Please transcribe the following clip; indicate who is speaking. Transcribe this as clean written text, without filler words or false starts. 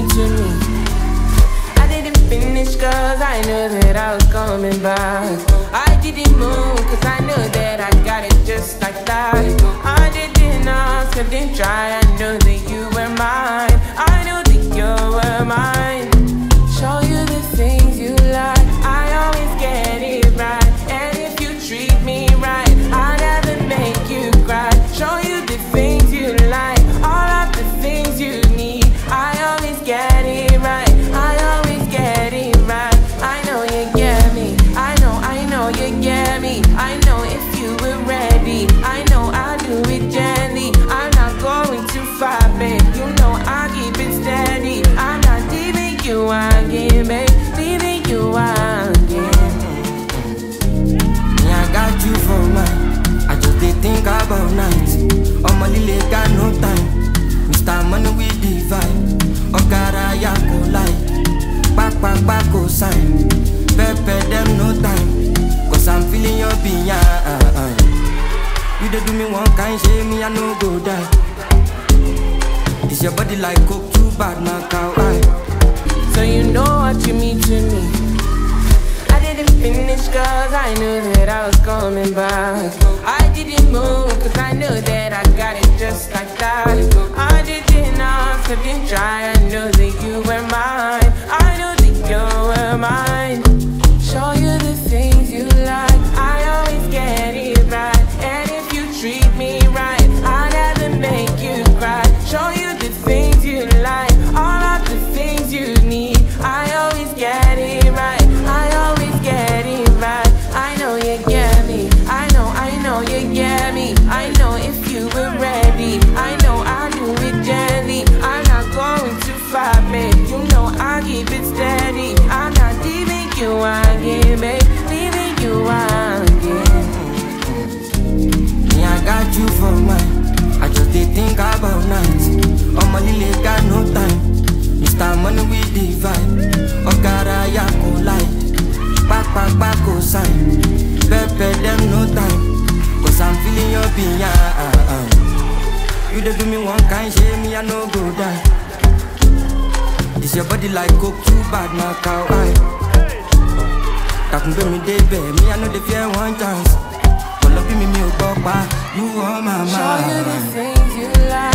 Speaker 1: to me. I didn't finish cause I knew that I was coming back. I didn't move cause I knew that I got it just like that. I didn't ask, I didn't try, I knew that you were mine. I knew that you were mine. Show you the things you like, I always get it right. And if you treat me right, I'll never make you cry. Show you the things you like, all of the things you need. I always get it right, I always get it right. I know you get me, I know you get me. I know if you were ready, I know I'll do it gently. I'm not going too far, babe, you know I keep it steady. I'm not leaving you again, babe, leaving you again.
Speaker 2: Yeah, I got you for mine, I just did think about nights. On my lily got no time, Mr. Money we divide. Okara ya go light, back go sign. Pepe them no time, cause I'm feeling your behind. You dey do me one kind, shame me I no go die. This your body like coke, too bad, my cow eye.
Speaker 1: So you know what you mean to me. I didn't finish cause I knew that I was coming back. I didn't move cause I knew that I got it just like that. I didn't ask, I didn't try, I knew that you were mine. I knew that you were mine. Show you the things you like, I always get it right. And if you treat me right, I'll never make you cry. Show you the things you like, all of the things you need. I always get it right, I always get it right. I know you get me, I know you get me. I know if you were ready, I know I'll do it gently. I'm not going too far, babe, you know I keep it steady. I'm not leaving you again, babe, leaving you again.
Speaker 2: Yeah, I got you for mine, I just did think about nights. On my lily got no time, Mr. Money we divide. Okara ya go light, back go sign. Pepe them no time, cause I'm feeling your behind. You dey do me one kind, shame me I no go die. This your body like coke, too bad, my cow eye. That can do me day, babe, me I know the fear one chance. But love me, me, oh, papa, you are my mind.
Speaker 1: Show you the things you like.